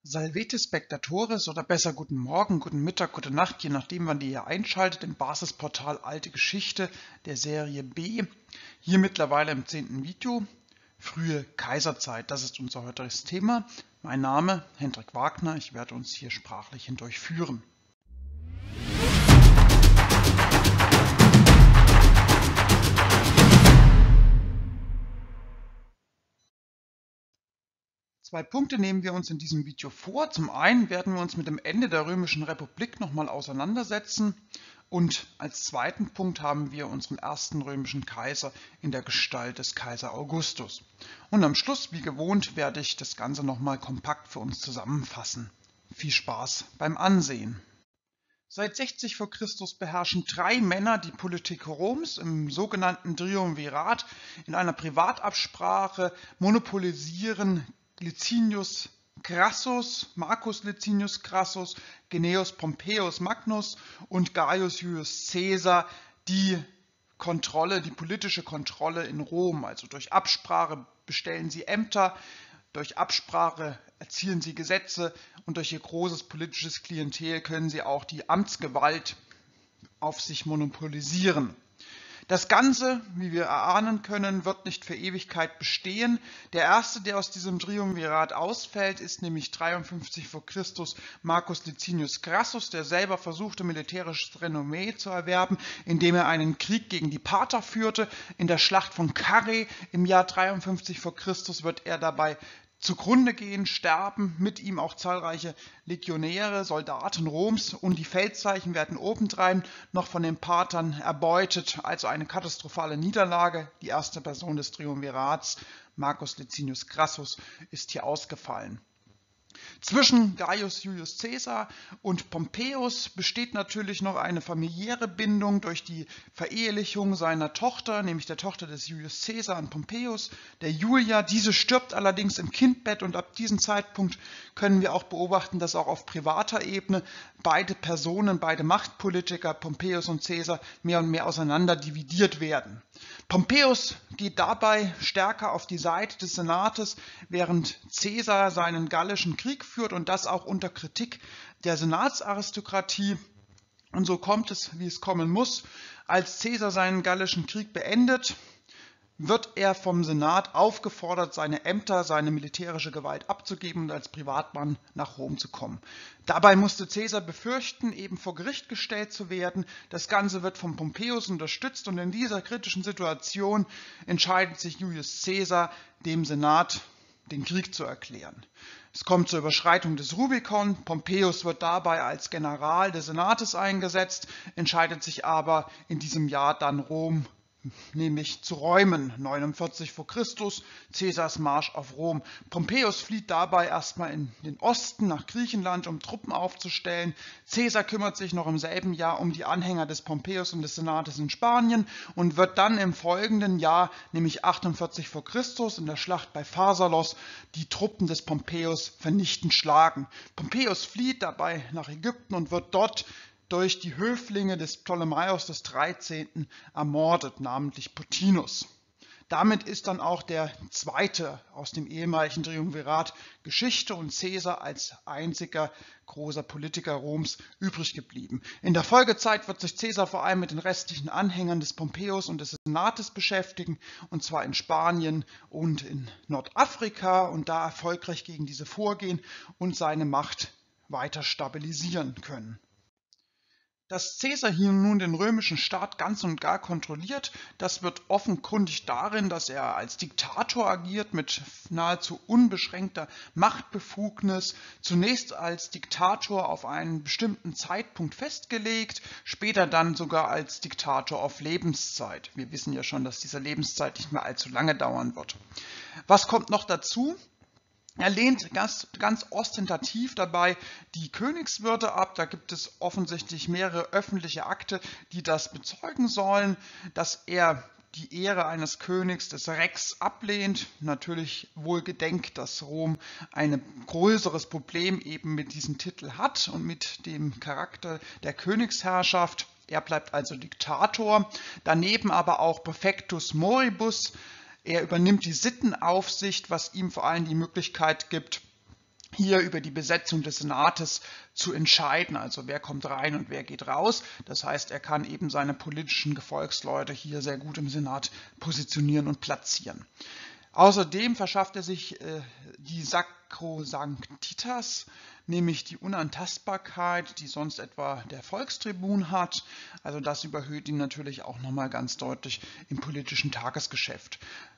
Salvete Spectatores oder besser guten Morgen, guten Mittag, gute Nacht, je nachdem, wann ihr hier einschaltet im Basisportal Alte Geschichte der Serie B. Hier mittlerweile im 10. Video. Frühe Kaiserzeit, das ist unser heutiges Thema. Mein Name Hendrik Wagner, ich werde uns hier sprachlich hindurch führen. Zwei Punkte nehmen wir uns in diesem Video vor. Zum einen werden wir uns mit dem Ende der Römischen Republik nochmal auseinandersetzen und als zweiten Punkt haben wir unseren ersten römischen Kaiser in der Gestalt des Kaiser Augustus. Und am Schluss, wie gewohnt, werde ich das Ganze nochmal kompakt für uns zusammenfassen. Viel Spaß beim Ansehen! Seit 60 v. Chr. beherrschen 3 Männer die Politik Roms im sogenannten Triumvirat. In einer Privatabsprache monopolisieren Licinius Crassus, Marcus Licinius Crassus, Gnaeus Pompeius Magnus und Gaius Julius Caesar die politische Kontrolle in Rom. Also durch Absprache bestellen sie Ämter, durch Absprache erzielen sie Gesetze und durch ihr großes politisches Klientel können sie auch die Amtsgewalt auf sich monopolisieren. Das Ganze, wie wir erahnen können, wird nicht für Ewigkeit bestehen. Der erste, der aus diesem Triumvirat ausfällt, ist nämlich 53 v. Chr. Marcus Licinius Crassus, der selber versuchte, militärisches Renommee zu erwerben, indem er einen Krieg gegen die Parther führte. In der Schlacht von Carrhae im Jahr 53 v. Chr. Wird er dabei zugrunde gehen, sterben, mit ihm auch zahlreiche Legionäre, Soldaten Roms und die Feldzeichen werden obendrein noch von den Parthern erbeutet, also eine katastrophale Niederlage. Die erste Person des Triumvirats, Marcus Licinius Crassus, ist hier ausgefallen. Zwischen Gaius Julius Caesar und Pompeius besteht natürlich noch eine familiäre Bindung durch die Verehelichung seiner Tochter, nämlich der Tochter des Julius Caesar an Pompeius, der Julia. Diese stirbt allerdings im Kindbett und ab diesem Zeitpunkt können wir auch beobachten, dass auch auf privater Ebene beide Personen, beide Machtpolitiker, Pompeius und Caesar, mehr und mehr auseinander dividiert werden. Pompeius geht dabei stärker auf die Seite des Senates, während Caesar seinen gallischen Krieg führt und das auch unter Kritik der Senatsaristokratie. Und so kommt es, wie es kommen muss. Als Caesar seinen gallischen Krieg beendet, wird er vom Senat aufgefordert, seine Ämter, seine militärische Gewalt abzugeben und als Privatmann nach Rom zu kommen. Dabei musste Caesar befürchten, eben vor Gericht gestellt zu werden. Das Ganze wird von Pompeius unterstützt und in dieser kritischen Situation entscheidet sich Julius Caesar, dem Senat den Krieg zu erklären. Es kommt zur Überschreitung des Rubikon. Pompeius wird dabei als General des Senates eingesetzt, entscheidet sich aber in diesem Jahr dann Rom nämlich zu räumen, 49 v. Chr., Caesars Marsch auf Rom. Pompeius flieht dabei erstmal in den Osten nach Griechenland, um Truppen aufzustellen. Caesar kümmert sich noch im selben Jahr um die Anhänger des Pompeius und des Senates in Spanien und wird dann im folgenden Jahr, nämlich 48 v. Chr., in der Schlacht bei Pharsalos, die Truppen des Pompeius vernichtend schlagen. Pompeius flieht dabei nach Ägypten und wird dort durch die Höflinge des Ptolemaios des 13. ermordet, namentlich Pothinus. Damit ist dann auch der zweite aus dem ehemaligen Triumvirat Geschichte und Caesar als einziger großer Politiker Roms übrig geblieben. In der Folgezeit wird sich Caesar vor allem mit den restlichen Anhängern des Pompeius und des Senates beschäftigen, und zwar in Spanien und in Nordafrika, und da erfolgreich gegen diese vorgehen und seine Macht weiter stabilisieren können. Dass Caesar hier nun den römischen Staat ganz und gar kontrolliert, das wird offenkundig darin, dass er als Diktator agiert mit nahezu unbeschränkter Machtbefugnis, zunächst als Diktator auf einen bestimmten Zeitpunkt festgelegt, später dann sogar als Diktator auf Lebenszeit. Wir wissen ja schon, dass diese Lebenszeit nicht mehr allzu lange dauern wird. Was kommt noch dazu? Er lehnt ganz ostentativ dabei die Königswürde ab. Da gibt es offensichtlich mehrere öffentliche Akte, die das bezeugen sollen, dass er die Ehre eines Königs des Rex ablehnt. Natürlich wohl gedenkt, dass Rom ein größeres Problem eben mit diesem Titel hat und mit dem Charakter der Königsherrschaft. Er bleibt also Diktator. Daneben aber auch Praefectus moribus. Er übernimmt die Sittenaufsicht, was ihm vor allem die Möglichkeit gibt, hier über die Besetzung des Senates zu entscheiden, also wer kommt rein und wer geht raus. Das heißt, er kann eben seine politischen Gefolgsleute hier sehr gut im Senat positionieren und platzieren. Außerdem verschafft er sich die Sacrosanctitas, nämlich die Unantastbarkeit, die sonst etwa der Volkstribun hat. Also das überhöht ihn natürlich auch nochmal ganz deutlich im politischen Tagesgeschäft.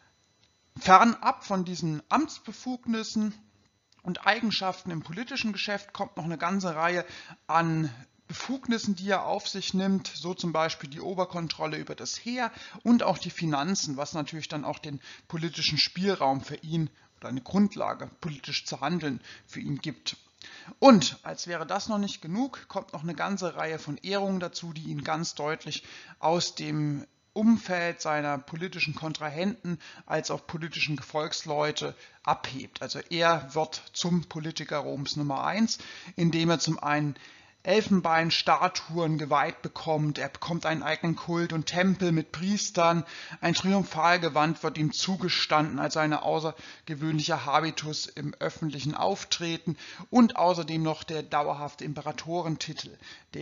Fernab von diesen Amtsbefugnissen und Eigenschaften im politischen Geschäft kommt noch eine ganze Reihe an Befugnissen, die er auf sich nimmt, so zum Beispiel die Oberkontrolle über das Heer und auch die Finanzen, was natürlich dann auch den politischen Spielraum für ihn oder eine Grundlage, politisch zu handeln, für ihn gibt. Und als wäre das noch nicht genug, kommt noch eine ganze Reihe von Ehrungen dazu, die ihn ganz deutlich aus dem Umfeld seiner politischen Kontrahenten als auch politischen Gefolgsleute abhebt. Also er wird zum Politiker Roms Nummer 1, indem er zum einen Elfenbeinstatuen geweiht bekommt, er bekommt einen eigenen Kult und Tempel mit Priestern, ein Triumphalgewand wird ihm zugestanden als eine außergewöhnliche Habitus im öffentlichen Auftreten und außerdem noch der dauerhafte Imperatorentitel,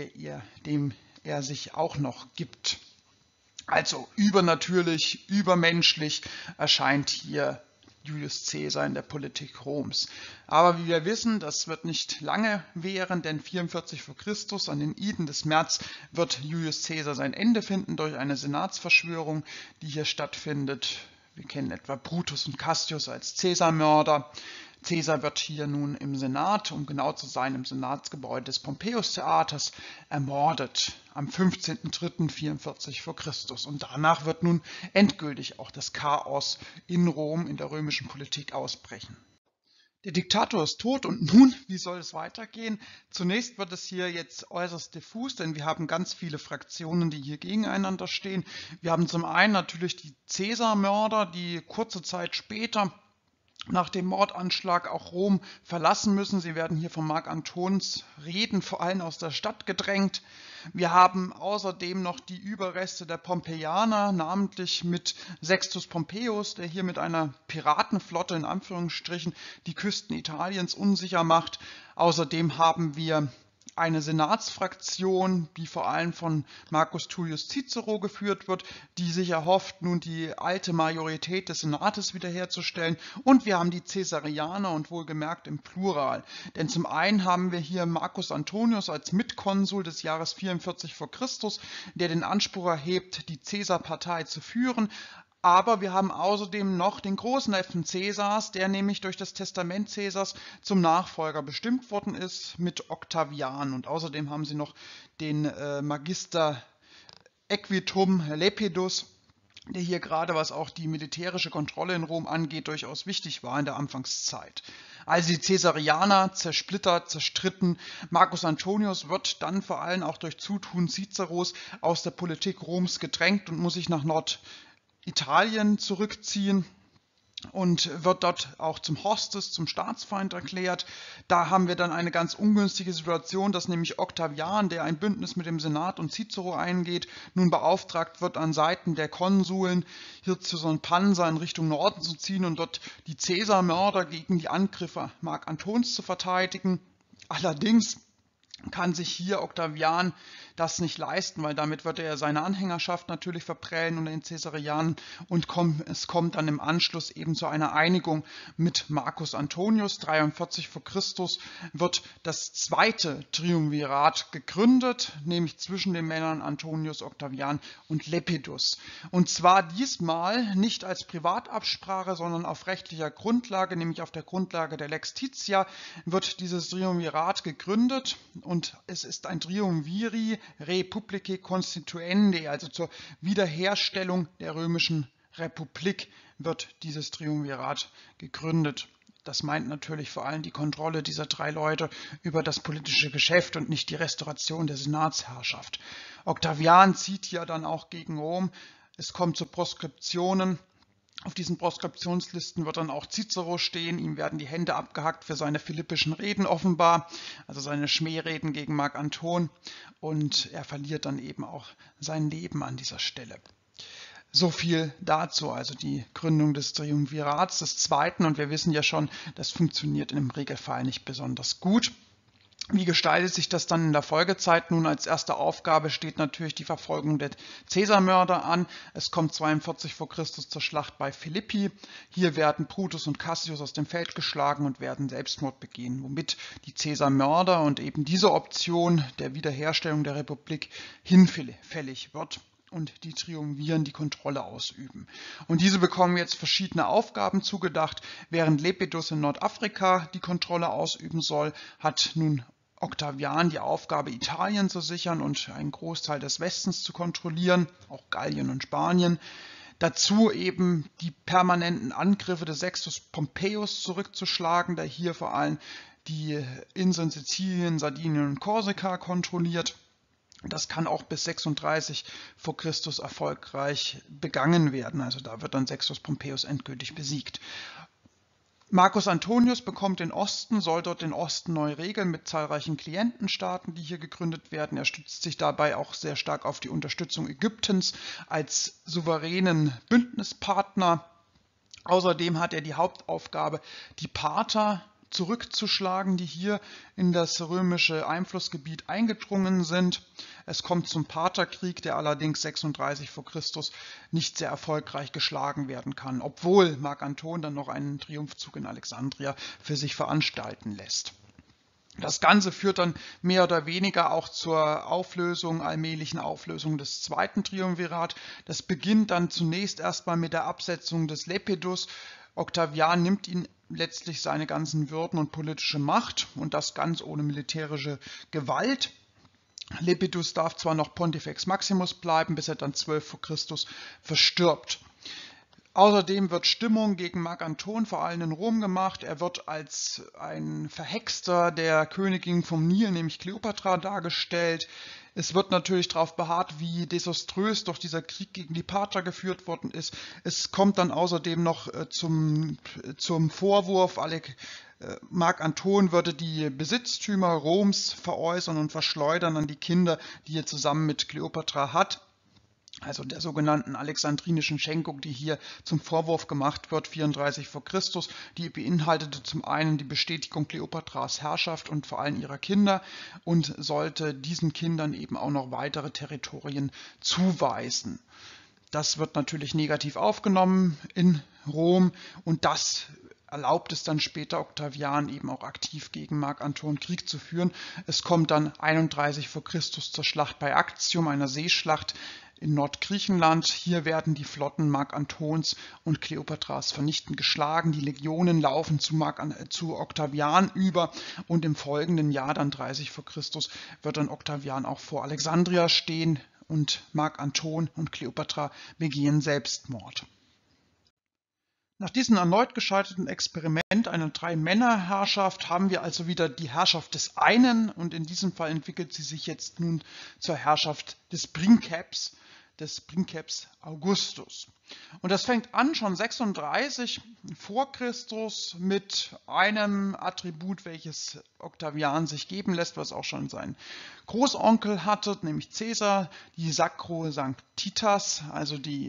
dem er sich auch noch gibt. Also übernatürlich, übermenschlich erscheint hier Julius Caesar in der Politik Roms. Aber wie wir wissen, das wird nicht lange währen, denn 44 vor Christus, an den Iden des März, wird Julius Caesar sein Ende finden durch eine Senatsverschwörung, die hier stattfindet. Wir kennen etwa Brutus und Cassius als Caesar-Mörder. Caesar wird hier nun im Senat, um genau zu sein, im Senatsgebäude des Pompeius-Theaters ermordet am 15.03.44 vor Christus. Und danach wird nun endgültig auch das Chaos in Rom, in der römischen Politik ausbrechen. Der Diktator ist tot und nun, wie soll es weitergehen? Zunächst wird es hier jetzt äußerst diffus, denn wir haben ganz viele Fraktionen, die hier gegeneinander stehen. Wir haben zum einen natürlich die Caesar-Mörder, die kurze Zeit später nach dem Mordanschlag auch Rom verlassen müssen. Sie werden hier von Mark Antons Reden vor allem aus der Stadt gedrängt. Wir haben außerdem noch die Überreste der Pompeianer, namentlich mit Sextus Pompeius, der hier mit einer Piratenflotte in Anführungsstrichen die Küsten Italiens unsicher macht. Außerdem haben wir eine Senatsfraktion, die vor allem von Marcus Tullius Cicero geführt wird, die sich erhofft, nun die alte Majorität des Senates wiederherzustellen. Und wir haben die Caesarianer und wohlgemerkt im Plural. Denn zum einen haben wir hier Marcus Antonius als Mitkonsul des Jahres 44 vor Christus, der den Anspruch erhebt, die Caesar-Partei zu führen. Aber wir haben außerdem noch den Großneffen Caesars, der nämlich durch das Testament Caesars zum Nachfolger bestimmt worden ist mit Octavian. Und außerdem haben sie noch den Magister Equitum Lepidus, der hier gerade, was auch die militärische Kontrolle in Rom angeht, durchaus wichtig war in der Anfangszeit. Also die Caesarianer zersplittert, zerstritten. Marcus Antonius wird dann vor allem auch durch Zutun Ciceros aus der Politik Roms gedrängt und muss sich nach Norditalien zurückziehen und wird dort auch zum Hostes, zum Staatsfeind erklärt. Da haben wir dann eine ganz ungünstige Situation, dass nämlich Octavian, der ein Bündnis mit dem Senat und Cicero eingeht, nun beauftragt wird, an Seiten der Konsuln hier zu so einem Panzer in Richtung Norden zu ziehen und dort die Caesar-Mörder gegen die Angriffe Mark Antons zu verteidigen. Allerdings kann sich hier Octavian das nicht leisten, weil damit würde er seine Anhängerschaft natürlich verprellen unter den Caesarianern und es kommt dann im Anschluss eben zu einer Einigung mit Marcus Antonius. 43 vor Christus wird das zweite Triumvirat gegründet, nämlich zwischen den Männern Antonius, Octavian und Lepidus. Und zwar diesmal nicht als Privatabsprache, sondern auf rechtlicher Grundlage, nämlich auf der Grundlage der Lex Titia wird dieses Triumvirat gegründet und es ist ein Triumviri Republicae Constituende, also zur Wiederherstellung der römischen Republik wird dieses Triumvirat gegründet. Das meint natürlich vor allem die Kontrolle dieser drei Leute über das politische Geschäft und nicht die Restauration der Senatsherrschaft. Octavian zieht hier dann auch gegen Rom. Es kommt zu Proskriptionen. Auf diesen Proskriptionslisten wird dann auch Cicero stehen. Ihm werden die Hände abgehackt für seine philippischen Reden offenbar, also seine Schmähreden gegen Mark Anton. Und er verliert dann eben auch sein Leben an dieser Stelle. So viel dazu, also die Gründung des Triumvirats des Zweiten, und wir wissen ja schon, das funktioniert im Regelfall nicht besonders gut. Wie gestaltet sich das dann in der Folgezeit? Nun, als erste Aufgabe steht natürlich die Verfolgung der Caesarmörder an. Es kommt 42 vor Christus zur Schlacht bei Philippi. Hier werden Brutus und Cassius aus dem Feld geschlagen und werden Selbstmord begehen, womit die Caesarmörder und eben diese Option der Wiederherstellung der Republik hinfällig wird und die Triumviren die Kontrolle ausüben. Und diese bekommen jetzt verschiedene Aufgaben zugedacht. Während Lepidus in Nordafrika die Kontrolle ausüben soll, hat nun Octavian die Aufgabe, Italien zu sichern und einen Großteil des Westens zu kontrollieren, auch Gallien und Spanien. Dazu eben die permanenten Angriffe des Sextus Pompeius zurückzuschlagen, der hier vor allem die Inseln Sizilien, Sardinien und Korsika kontrolliert. Das kann auch bis 36 vor Christus erfolgreich begangen werden. Also da wird dann Sextus Pompeius endgültig besiegt. Marcus Antonius bekommt den Osten, soll dort den Osten neu regeln mit zahlreichen Klientenstaaten, die hier gegründet werden. Er stützt sich dabei auch sehr stark auf die Unterstützung Ägyptens als souveränen Bündnispartner. Außerdem hat er die Hauptaufgabe, die Parther zurückzuschlagen, die hier in das römische Einflussgebiet eingedrungen sind. Es kommt zum Partherkrieg, der allerdings 36 vor Christus nicht sehr erfolgreich geschlagen werden kann, obwohl Marc Anton dann noch einen Triumphzug in Alexandria für sich veranstalten lässt. Das Ganze führt dann mehr oder weniger auch zur allmählichen Auflösung des Zweiten Triumvirat. Das beginnt dann zunächst erstmal mit der Absetzung des Lepidus. Octavian nimmt ihn letztlich seine ganzen Würden und politische Macht, und das ganz ohne militärische Gewalt. Lepidus darf zwar noch Pontifex Maximus bleiben, bis er dann 12 vor Christus verstirbt. Außerdem wird Stimmung gegen Marc Anton vor allem in Rom gemacht. Er wird als ein Verhexter der Königin vom Nil, nämlich Kleopatra, dargestellt. Es wird natürlich darauf beharrt, wie desaströs doch dieser Krieg gegen die Parther geführt worden ist. Es kommt dann außerdem noch zum Vorwurf, Marc Anton würde die Besitztümer Roms veräußern und verschleudern an die Kinder, die er zusammen mit Kleopatra hat. Also der sogenannten alexandrinischen Schenkung, die hier zum Vorwurf gemacht wird, 34 vor Christus, die beinhaltete zum einen die Bestätigung Kleopatras Herrschaft und vor allem ihrer Kinder und sollte diesen Kindern eben auch noch weitere Territorien zuweisen. Das wird natürlich negativ aufgenommen in Rom, und das erlaubt es dann später Octavian eben auch aktiv gegen Marc Anton Krieg zu führen. Es kommt dann 31 vor Christus zur Schlacht bei Actium, einer Seeschlacht in Nordgriechenland. Hier werden die Flotten Marc Antons und Kleopatras vernichtend geschlagen. Die Legionen laufen zu Octavian über, und im folgenden Jahr, dann 30 vor Christus, wird dann Octavian auch vor Alexandria stehen, und Marc Anton und Kleopatra begehen Selbstmord. Nach diesem erneut gescheiterten Experiment einer Drei-Männer-Herrschaft haben wir also wieder die Herrschaft des einen, und in diesem Fall entwickelt sie sich jetzt nun zur Herrschaft des Princeps Augustus. Und das fängt an schon 36 vor Christus mit einem Attribut, welches Octavian sich geben lässt, was auch schon sein Großonkel hatte, nämlich Caesar, die Sacrosanctitas, also die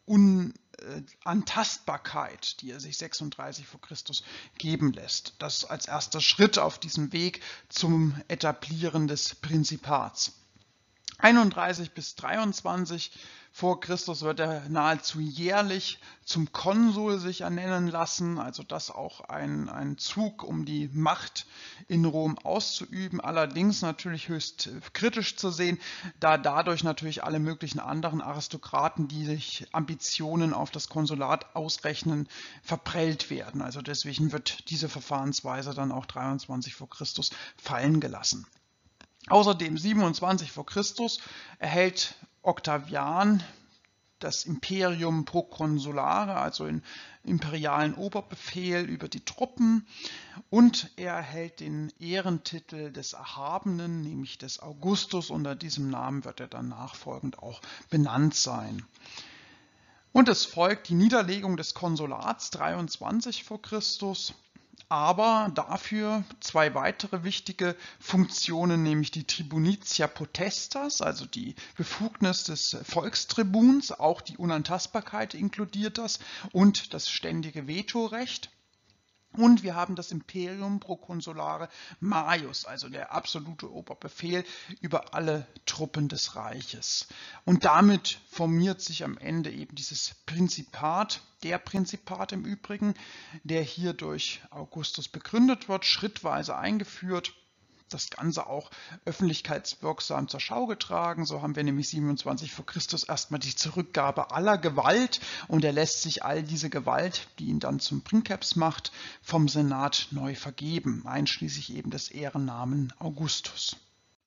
Unantastbarkeit, die er sich 36 vor Christus geben lässt. Das als erster Schritt auf diesem Weg zum Etablieren des Prinzipats. 31 bis 23 vor Christus wird er nahezu jährlich zum Konsul sich ernennen lassen, also das auch ein Zug, um die Macht in Rom auszuüben, allerdings natürlich höchst kritisch zu sehen, da dadurch natürlich alle möglichen anderen Aristokraten, die sich Ambitionen auf das Konsulat ausrechnen, verprellt werden. Also deswegen wird diese Verfahrensweise dann auch 23 vor Christus fallen gelassen. Außerdem 27 vor Christus erhält Octavian das Imperium Proconsulare, also den imperialen Oberbefehl über die Truppen, und er erhält den Ehrentitel des Erhabenen, nämlich des Augustus. Unter diesem Namen wird er dann nachfolgend auch benannt sein. Und es folgt die Niederlegung des Konsulats 23 vor Christus. aber dafür zwei weitere wichtige Funktionen, nämlich die Tribunitia potestas, also die Befugnis des Volkstribuns, auch die Unantastbarkeit inkludiert das, und das ständige Vetorecht. Und wir haben das Imperium proconsulare maius, also der absolute Oberbefehl über alle Truppen des Reiches. Und damit formiert sich am Ende eben dieses Prinzipat, der Prinzipat im Übrigen, der hier durch Augustus begründet wird, schrittweise eingeführt. Das Ganze auch öffentlichkeitswirksam zur Schau getragen. So haben wir nämlich 27 vor Christus erstmal die Zurückgabe aller Gewalt und er lässt sich all diese Gewalt, die ihn dann zum Princeps macht, vom Senat neu vergeben, einschließlich eben des Ehrennamen Augustus.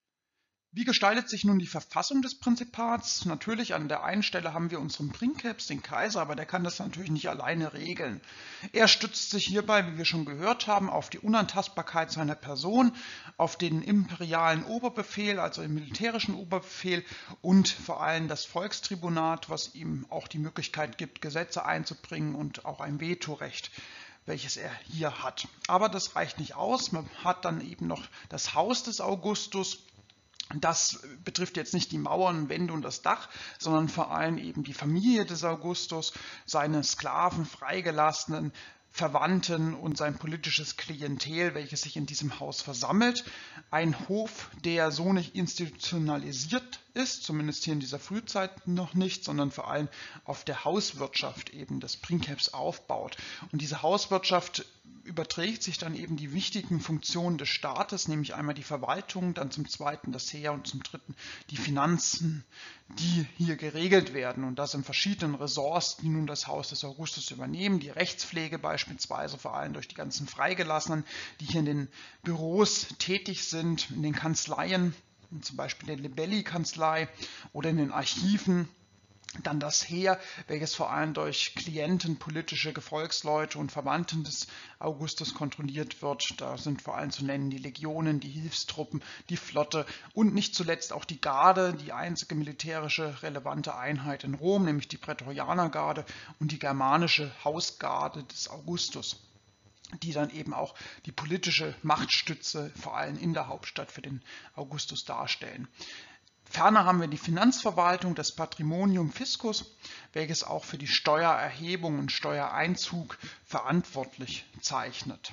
Wie gestaltet sich nun die Verfassung des Prinzipats? Natürlich an der einen Stelle haben wir unseren Princeps, den Kaiser, aber der kann das natürlich nicht alleine regeln. Er stützt sich hierbei, wie wir schon gehört haben, auf die Unantastbarkeit seiner Person, auf den imperialen Oberbefehl, also den militärischen Oberbefehl und vor allem das Volkstribunat, was ihm auch die Möglichkeit gibt, Gesetze einzubringen und auch ein Vetorecht, welches er hier hat. Aber das reicht nicht aus. Man hat dann eben noch das Haus des Augustus. Das betrifft jetzt nicht die Mauern, Wände und das Dach, sondern vor allem eben die Familie des Augustus, seine Sklaven, Freigelassenen, Verwandten und sein politisches Klientel, welches sich in diesem Haus versammelt. Ein Hof, der so nicht institutionalisiert ist, zumindest hier in dieser Frühzeit noch nicht, sondern vor allem auf der Hauswirtschaft eben des Princeps aufbaut. Und diese Hauswirtschaft überträgt sich dann eben die wichtigen Funktionen des Staates, nämlich einmal die Verwaltung, dann zum zweiten das Heer und zum dritten die Finanzen, die hier geregelt werden. Und das in verschiedenen Ressorts, die nun das Haus des Augustus übernehmen, die Rechtspflege beispielsweise, vor allem durch die ganzen Freigelassenen, die hier in den Büros tätig sind, in den Kanzleien, zum Beispiel der Libelli-Kanzlei oder in den Archiven. Dann das Heer, welches vor allem durch Klienten, politische Gefolgsleute und Verwandten des Augustus kontrolliert wird. Da sind vor allem zu nennen die Legionen, die Hilfstruppen, die Flotte und nicht zuletzt auch die Garde, die einzige militärische relevante Einheit in Rom, nämlich die Prätorianergarde und die germanische Hausgarde des Augustus, die dann eben auch die politische Machtstütze vor allem in der Hauptstadt für den Augustus darstellen. Ferner haben wir die Finanzverwaltung, das Patrimonium Fiscus, welches auch für die Steuererhebung und Steuereinzug verantwortlich zeichnet.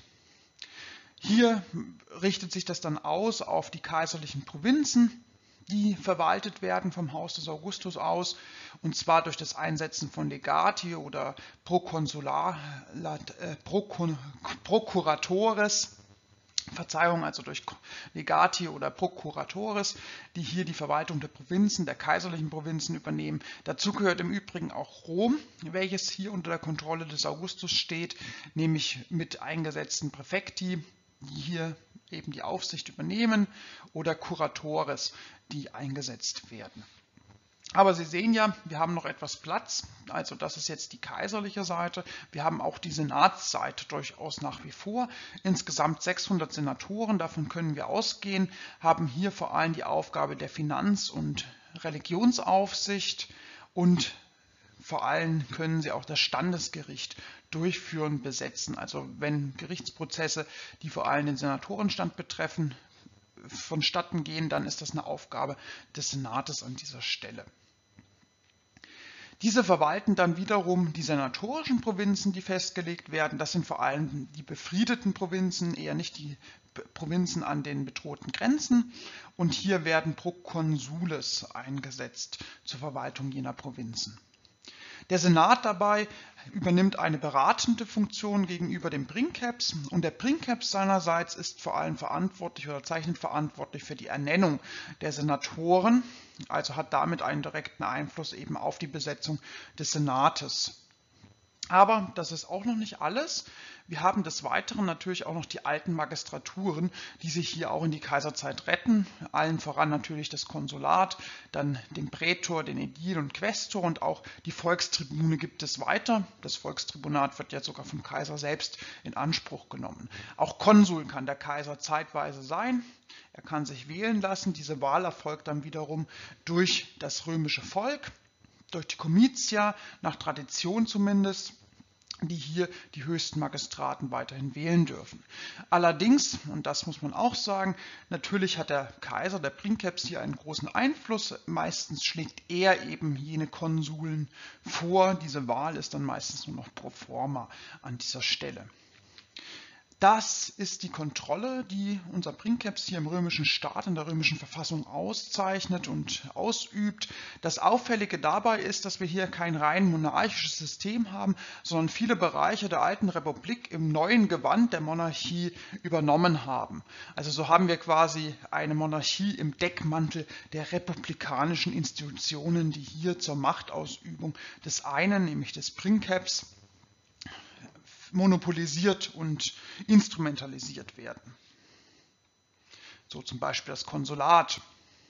Hier richtet sich das dann aus auf die kaiserlichen Provinzen, die verwaltet werden vom Haus des Augustus aus, und zwar durch das Einsetzen von Legati oder Procuratores, Verzeihung, also durch Legati oder Procuratores, die hier die Verwaltung der Provinzen, der kaiserlichen Provinzen übernehmen. Dazu gehört im Übrigen auch Rom, welches hier unter der Kontrolle des Augustus steht, nämlich mit eingesetzten Präfekti, die hier eben die Aufsicht übernehmen, oder Curatores, die eingesetzt werden. Aber Sie sehen ja, wir haben noch etwas Platz, also das ist jetzt die kaiserliche Seite. Wir haben auch die Senatsseite durchaus nach wie vor. Insgesamt 600 Senatoren, davon können wir ausgehen, haben hier vor allem die Aufgabe der Finanz- und Religionsaufsicht und vor allem können sie auch das Standesgericht durchführen, besetzen. Also wenn Gerichtsprozesse, die vor allem den Senatorenstand betreffen, vonstatten gehen, dann ist das eine Aufgabe des Senates an dieser Stelle. Diese verwalten dann wiederum die senatorischen Provinzen, die festgelegt werden. Das sind vor allem die befriedeten Provinzen, eher nicht die Provinzen an den bedrohten Grenzen. Und hier werden Proconsules eingesetzt zur Verwaltung jener Provinzen. Der Senat dabei übernimmt eine beratende Funktion gegenüber dem Princeps und der Princeps seinerseits ist vor allem verantwortlich oder zeichnet verantwortlich für die Ernennung der Senatoren, also hat damit einen direkten Einfluss eben auf die Besetzung des Senates. Aber das ist auch noch nicht alles. Wir haben des Weiteren natürlich auch noch die alten Magistraturen, die sich hier auch in die Kaiserzeit retten. Allen voran natürlich das Konsulat, dann den Prätor, den Ädil und Quästor und auch die Volkstribune gibt es weiter. Das Volkstribunat wird jetzt sogar vom Kaiser selbst in Anspruch genommen. Auch Konsul kann der Kaiser zeitweise sein. Er kann sich wählen lassen. Diese Wahl erfolgt dann wiederum durch das römische Volk, durch die Comitia, nach Tradition zumindest. die hier die höchsten Magistraten weiterhin wählen dürfen. Allerdings, und das muss man auch sagen, natürlich hat der Kaiser, der Princeps, hier einen großen Einfluss. Meistens schlägt er eben jene Konsuln vor. Diese Wahl ist dann meistens nur noch pro forma an dieser Stelle. Das ist die Kontrolle, die unser Princeps hier im römischen Staat, in der römischen Verfassung auszeichnet und ausübt. Das Auffällige dabei ist, dass wir hier kein rein monarchisches System haben, sondern viele Bereiche der alten Republik im neuen Gewand der Monarchie übernommen haben. Also so haben wir quasi eine Monarchie im Deckmantel der republikanischen Institutionen, die hier zur Machtausübung des einen, nämlich des Princeps, monopolisiert und instrumentalisiert werden. So zum Beispiel das Konsulat.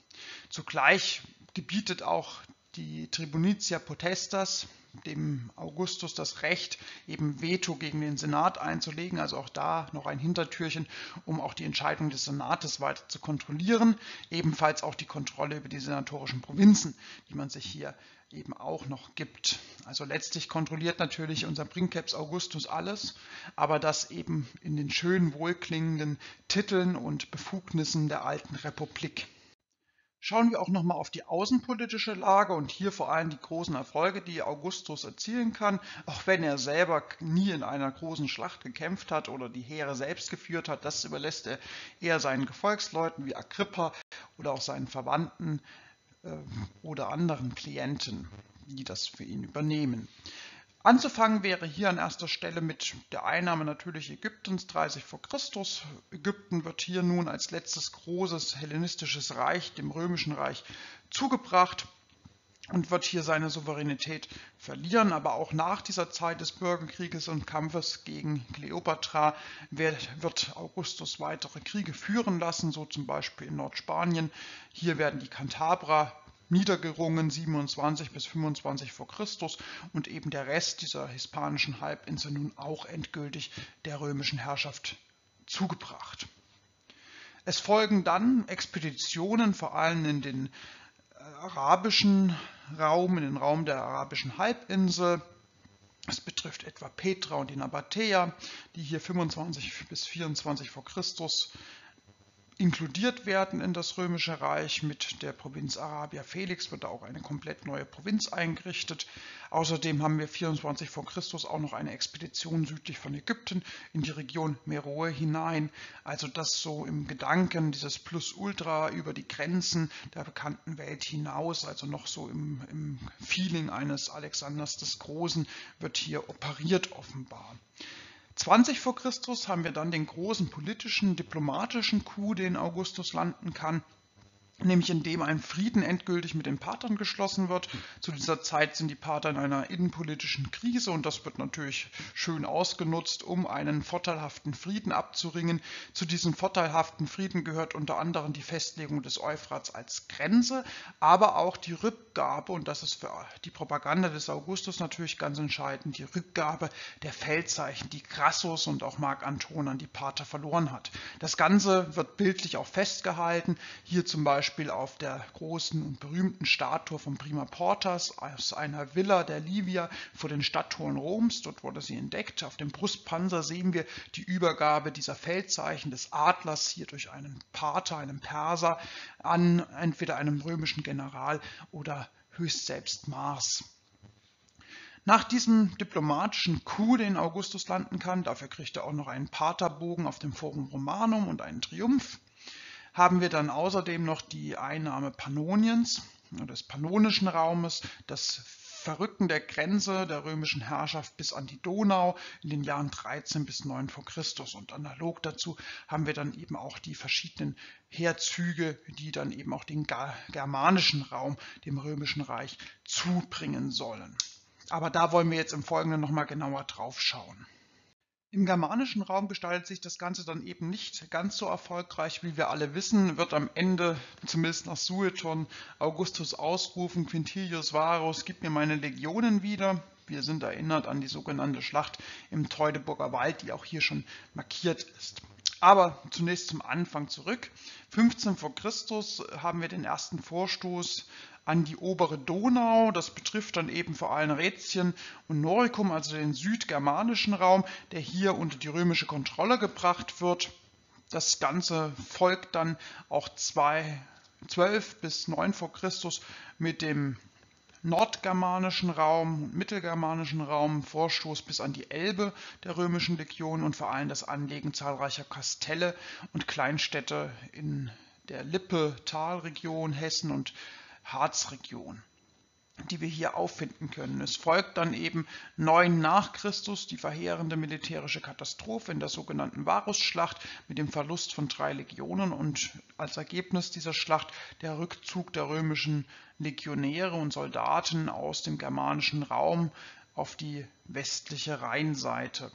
Zugleich gebietet auch die Tribunitia Potestas dem Augustus das Recht, eben Veto gegen den Senat einzulegen, also auch da noch ein Hintertürchen, um auch die Entscheidung des Senates weiter zu kontrollieren. Ebenfalls auch die Kontrolle über die senatorischen Provinzen, die man sich hier eben auch noch gibt. Also letztlich kontrolliert natürlich unser Princeps Augustus alles, aber das eben in den schön wohlklingenden Titeln und Befugnissen der alten Republik. Schauen wir auch nochmal auf die außenpolitische Lage und hier vor allem die großen Erfolge, die Augustus erzielen kann, auch wenn er selber nie in einer großen Schlacht gekämpft hat oder die Heere selbst geführt hat. Das überlässt er eher seinen Gefolgsleuten wie Agrippa oder auch seinen Verwandten oder anderen Klienten, die das für ihn übernehmen. Anzufangen wäre hier an erster Stelle mit der Einnahme natürlich Ägyptens 30 vor Christus. Ägypten wird hier nun als letztes großes hellenistisches Reich dem Römischen Reich zugebracht und wird hier seine Souveränität verlieren. Aber auch nach dieser Zeit des Bürgerkrieges und Kampfes gegen Kleopatra wird Augustus weitere Kriege führen lassen, so zum Beispiel in Nordspanien. Hier werden die Kantabrer niedergerungen, 27 bis 25 vor Christus, und eben der Rest dieser hispanischen Halbinsel nun auch endgültig der römischen Herrschaft zugebracht. Es folgen dann Expeditionen, vor allem in den arabischen Raum, in den Raum der arabischen Halbinsel. Es betrifft etwa Petra und die Nabatäer, die hier 25 bis 24 vor Christus inkludiert werden in das Römische Reich. Mit der Provinz Arabia Felix wird da auch eine komplett neue Provinz eingerichtet. Außerdem haben wir 24 vor Christus auch noch eine Expedition südlich von Ägypten in die Region Meroe hinein. Also das so im Gedanken dieses Plus-Ultra über die Grenzen der bekannten Welt hinaus, also noch so im Feeling eines Alexanders des Großen, wird hier operiert offenbar. 20 vor Christus haben wir dann den großen politischen, diplomatischen Coup, den Augustus landen kann, nämlich indem ein Frieden endgültig mit den Parthern geschlossen wird. Zu dieser Zeit sind die Parther in einer innenpolitischen Krise und das wird natürlich schön ausgenutzt, um einen vorteilhaften Frieden abzuringen. Zu diesem vorteilhaften Frieden gehört unter anderem die Festlegung des Euphrats als Grenze, aber auch die Rückgabe, und das ist für die Propaganda des Augustus natürlich ganz entscheidend, die Rückgabe der Feldzeichen, die Crassus und auch Mark Anton an die Parther verloren hat. Das Ganze wird bildlich auch festgehalten, hier zum Beispiel auf der großen und berühmten Statue von Prima Portas aus einer Villa der Livier vor den Stadttoren Roms. Dort wurde sie entdeckt. Auf dem Brustpanzer sehen wir die Übergabe dieser Feldzeichen des Adlers hier durch einen Parther, einen Perser, an entweder einem römischen General oder höchst selbst Mars. Nach diesem diplomatischen Coup, den Augustus landen kann, dafür kriegt er auch noch einen Partherbogen auf dem Forum Romanum und einen Triumph, haben wir dann außerdem noch die Einnahme Pannoniens, des pannonischen Raumes, das Verrücken der Grenze der römischen Herrschaft bis an die Donau in den Jahren 13 bis 9 vor Christus. Und analog dazu haben wir dann eben auch die verschiedenen Heerzüge, die dann eben auch den germanischen Raum dem Römischen Reich zubringen sollen. Aber da wollen wir jetzt im Folgenden nochmal genauer drauf schauen. Im germanischen Raum gestaltet sich das Ganze dann eben nicht ganz so erfolgreich, wie wir alle wissen, wird am Ende, zumindest nach Sueton, Augustus ausrufen: Quintilius Varus, gib mir meine Legionen wieder. Wir sind erinnert an die sogenannte Schlacht im Teutoburger Wald, die auch hier schon markiert ist. Aber zunächst zum Anfang zurück. 15 vor Christus haben wir den ersten Vorstoß an die obere Donau. Das betrifft dann eben vor allem Rätien und Noricum, also den südgermanischen Raum, der hier unter die römische Kontrolle gebracht wird. Das Ganze folgt dann auch 12 bis 9 vor Christus mit dem nordgermanischen Raum und mittelgermanischen Raum, Vorstoß bis an die Elbe der römischen Legion und vor allem das Anlegen zahlreicher Kastelle und Kleinstädte in der Lippe-Talregion, Hessen und Harzregion, die wir hier auffinden können. Es folgt dann eben 9 nach Christus die verheerende militärische Katastrophe in der sogenannten Varusschlacht mit dem Verlust von 3 Legionen und als Ergebnis dieser Schlacht der Rückzug der römischen Legionäre und Soldaten aus dem germanischen Raum auf die westliche Rheinseite.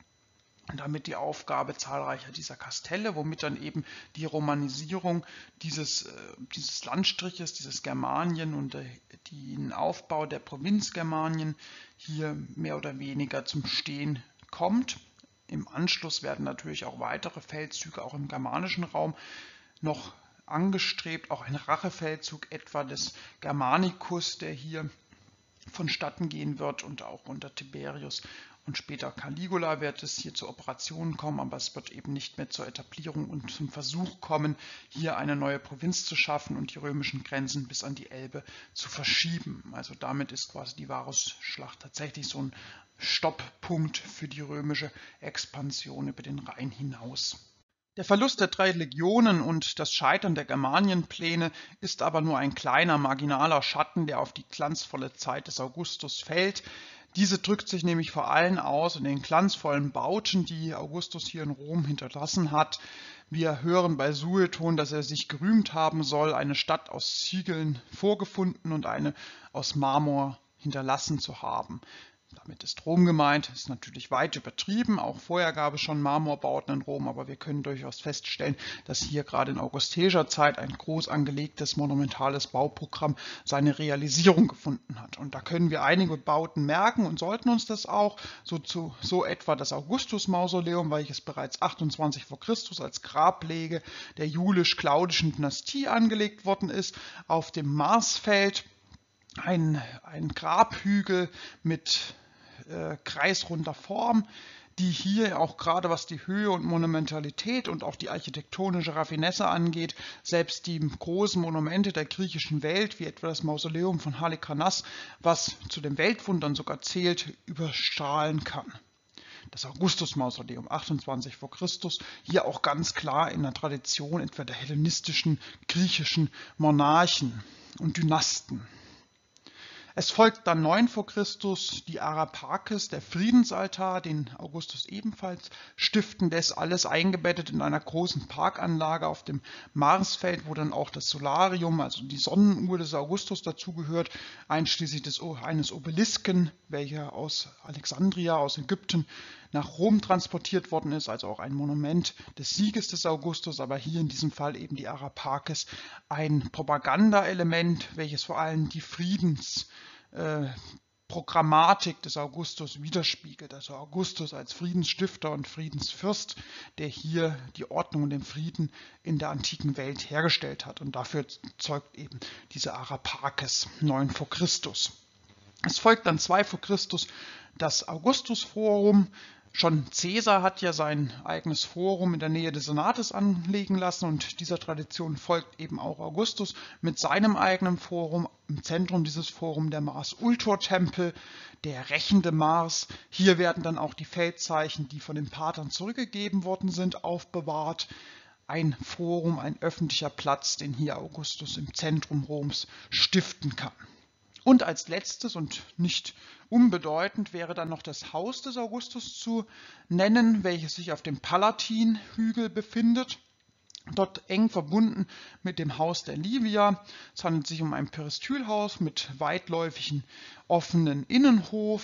Und damit die Aufgabe zahlreicher dieser Kastelle, womit dann eben die Romanisierung dieses Landstriches, dieses Germanien und den Aufbau der Provinz Germanien hier mehr oder weniger zum Stehen kommt. Im Anschluss werden natürlich auch weitere Feldzüge auch im germanischen Raum noch angestrebt, auch ein Rachefeldzug etwa des Germanicus, der hier vonstatten gehen wird und auch unter Tiberius und später Caligula wird es hier zu Operationen kommen, aber es wird eben nicht mehr zur Etablierung und zum Versuch kommen, hier eine neue Provinz zu schaffen und die römischen Grenzen bis an die Elbe zu verschieben. Also damit ist quasi die Varusschlacht tatsächlich so ein Stopppunkt für die römische Expansion über den Rhein hinaus. Der Verlust der 3 Legionen und das Scheitern der Germanienpläne ist aber nur ein kleiner, marginaler Schatten, der auf die glanzvolle Zeit des Augustus fällt. Diese drückt sich nämlich vor allem aus in den glanzvollen Bauten, die Augustus hier in Rom hinterlassen hat. Wir hören bei Sueton, dass er sich gerühmt haben soll, eine Stadt aus Ziegeln vorgefunden und eine aus Marmor hinterlassen zu haben. Damit ist Rom gemeint, ist natürlich weit übertrieben. Auch vorher gab es schon Marmorbauten in Rom, aber wir können durchaus feststellen, dass hier gerade in augustischer Zeit ein groß angelegtes, monumentales Bauprogramm seine Realisierung gefunden hat. Und da können wir einige Bauten merken und sollten uns das auch, so etwa das Augustus-Mausoleum, welches bereits 28 vor Christus als Grablege der julisch-claudischen Dynastie angelegt worden ist, auf dem Marsfeld. Ein Grabhügel mit kreisrunder Form, die hier auch gerade was die Höhe und Monumentalität und auch die architektonische Raffinesse angeht, selbst die großen Monumente der griechischen Welt, wie etwa das Mausoleum von Halikarnass, was zu den Weltwundern sogar zählt, überstrahlen kann. Das Augustus-Mausoleum 28 vor Christus, hier auch ganz klar in der Tradition etwa der hellenistischen griechischen Monarchen und Dynasten. Es folgt dann 9 vor Christus die Arapakes, der Friedensaltar, den Augustus ebenfalls stiften lässt, alles eingebettet in einer großen Parkanlage auf dem Marsfeld, wo dann auch das Solarium, also die Sonnenuhr des Augustus dazugehört, einschließlich eines Obelisken, welcher aus Alexandria, aus Ägypten, nach Rom transportiert worden ist, also auch ein Monument des Sieges des Augustus, aber hier in diesem Fall eben die Arapakes, ein Propagandaelement, welches vor allem die Friedensprogrammatik des Augustus widerspiegelt, also Augustus als Friedensstifter und Friedensfürst, der hier die Ordnung und den Frieden in der antiken Welt hergestellt hat. Und dafür zeugt eben diese Arapakes 9 vor Christus. Es folgt dann 2 vor Christus das Augustusforum. Schon Caesar hat ja sein eigenes Forum in der Nähe des Senates anlegen lassen und dieser Tradition folgt eben auch Augustus mit seinem eigenen Forum. Im Zentrum dieses Forums der Mars-Ultor-Tempel, der rächende Mars. Hier werden dann auch die Feldzeichen, die von den Patern zurückgegeben worden sind, aufbewahrt. Ein Forum, ein öffentlicher Platz, den hier Augustus im Zentrum Roms stiften kann. Und als letztes und nicht unbedeutend wäre dann noch das Haus des Augustus zu nennen, welches sich auf dem Palatinhügel befindet. Dort eng verbunden mit dem Haus der Livia. Es handelt sich um ein Peristylhaus mit weitläufigen offenen Innenhof.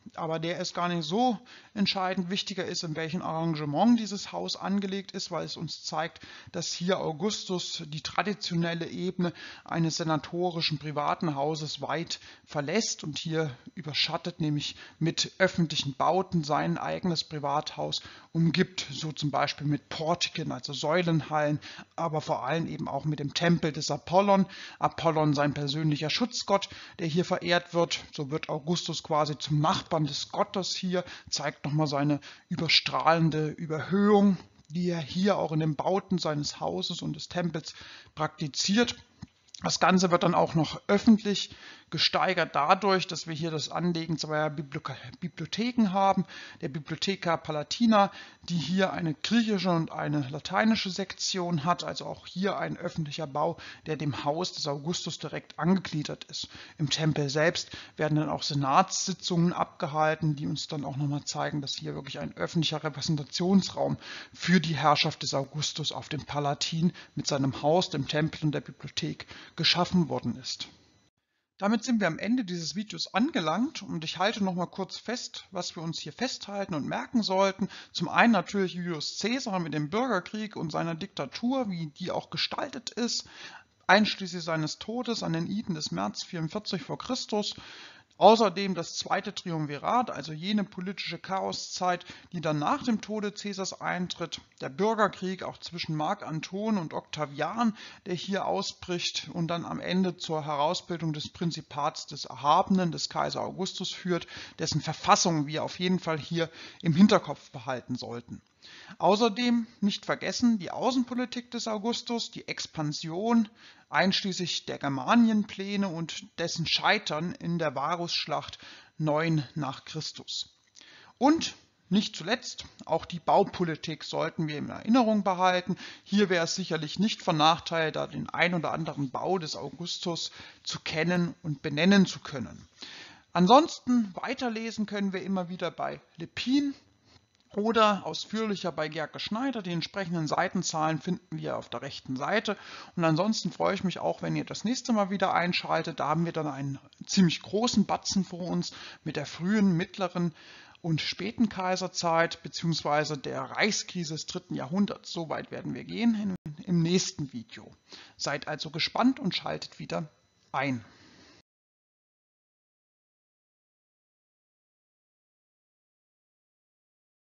aber der ist gar nicht so entscheidend. Wichtiger ist, in welchem Arrangement dieses Haus angelegt ist, weil es uns zeigt, dass hier Augustus die traditionelle Ebene eines senatorischen privaten Hauses weit verlässt und hier überschattet, nämlich mit öffentlichen Bauten sein eigenes Privathaus umgibt, so zum Beispiel mit Portiken, also Säulenhallen, aber vor allem eben auch mit dem Tempel des Apollon. Apollon, sein persönlicher Schutzgott, der hier verehrt wird. So wird Augustus quasi zum Nachbarn des Gottes hier, zeigt nochmal seine überstrahlende Überhöhung, die er hier auch in den Bauten seines Hauses und des Tempels praktiziert. Das Ganze wird dann auch noch öffentlich gesteigert dadurch, dass wir hier das Anlegen zweier Bibliotheken haben, der Bibliotheca Palatina, die hier eine griechische und eine lateinische Sektion hat, also auch hier ein öffentlicher Bau, der dem Haus des Augustus direkt angegliedert ist. Im Tempel selbst werden dann auch Senatssitzungen abgehalten, die uns dann auch nochmal zeigen, dass hier wirklich ein öffentlicher Repräsentationsraum für die Herrschaft des Augustus auf dem Palatin mit seinem Haus, dem Tempel und der Bibliothek geschaffen worden ist. Damit sind wir am Ende dieses Videos angelangt und ich halte noch mal kurz fest, was wir uns hier festhalten und merken sollten. Zum einen natürlich Julius Caesar mit dem Bürgerkrieg und seiner Diktatur, wie die auch gestaltet ist, einschließlich seines Todes an den Iden des März 44 vor Christus. Außerdem das zweite Triumvirat, also jene politische Chaoszeit, die dann nach dem Tode Caesars eintritt, der Bürgerkrieg auch zwischen Mark Anton und Octavian, der hier ausbricht und dann am Ende zur Herausbildung des Prinzipats des Erhabenen, des Kaiser Augustus führt, dessen Verfassung wir auf jeden Fall hier im Hinterkopf behalten sollten. Außerdem nicht vergessen die Außenpolitik des Augustus, die Expansion einschließlich der Germanienpläne und dessen Scheitern in der Varusschlacht 9 nach Christus. Und nicht zuletzt, auch die Baupolitik sollten wir in Erinnerung behalten. Hier wäre es sicherlich nicht von Nachteil, da den ein oder anderen Bau des Augustus zu kennen und benennen zu können. Ansonsten weiterlesen können wir immer wieder bei Lepin oder ausführlicher bei Gerke Schneider. Die entsprechenden Seitenzahlen finden wir auf der rechten Seite. Und ansonsten freue ich mich auch, wenn ihr das nächste Mal wieder einschaltet. Da haben wir dann einen ziemlich großen Batzen vor uns mit der frühen, mittleren und späten Kaiserzeit bzw. der Reichskrise des 3. Jahrhunderts. So weit werden wir gehen im nächsten Video. Seid also gespannt und schaltet wieder ein.